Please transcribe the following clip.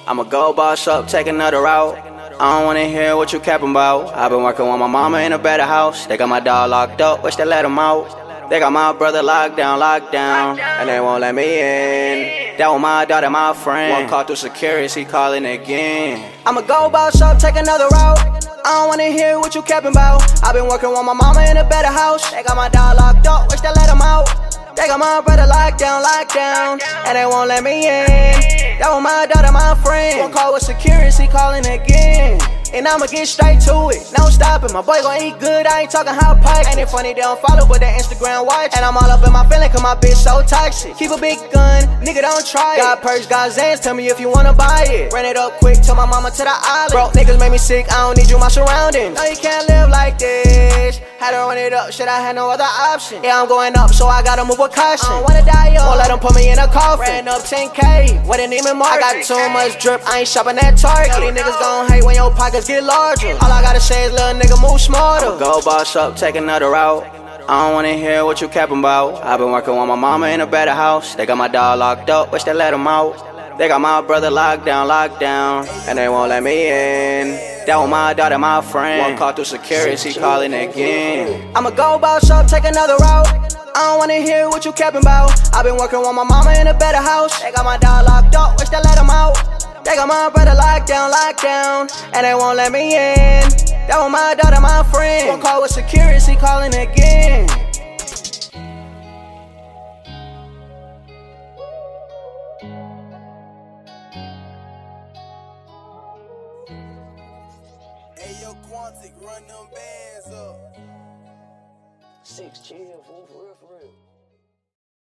I'ma go boss up, take another route. I don't wanna hear what you capping about. I've been working with my mama in a better house. They got my dog locked up, wish they let him out. They got my brother locked down, and they won't let me in. That was my daughter, my friend. One call through security, calling again. I'ma go boss up, take another route. I don't wanna hear what you capping about. I've been working with my mama in a better house. They got my dog locked up, wish they let him out. They got my brother locked down, and they won't let me in. That was my daughter, my friend. One call with security, calling again. And I'ma get straight to it, no stopping. My boy gon' eat good, I ain't talking hot pipe. Ain't it funny they don't follow, but they Instagram watch. And I'm all up in my feeling, cause my bitch so toxic. Keep a big gun, nigga don't try it. Got perks, got Zans, tell me if you wanna buy it. Run it up quick, tell my mama to the island. Broke niggas made me sick, I don't need you, my surroundings. No, you can't live like this. Had to run it up, shit, I had no other option. Yeah, I'm going up, so I gotta move with caution. I don't wanna die young, won't let them put me in a coffin. Ran up 10K, when it even market. I got too much drip, I ain't shopping at Target. These niggas gon' hate when your pockets get larger. All I gotta say is little nigga move smarter. Go boss up, take another route. I don't wanna hear what you capping about. I've been working with my mama in a better house. They got my dog locked up, wish they let him out. They got my brother locked down, and they won't let me in. That was my daughter, my friend. One call through security, calling again. I'ma go boss up, take another route. I don't wanna hear what you capping about. I've been working with my mama in a better house. They got my dog locked up, wish they let him out. They got my brother locked down, and they won't let me in. That was my daughter, my friend. One call with security, calling again. Hey, yo, Quantic, run them bands up. 6 chill,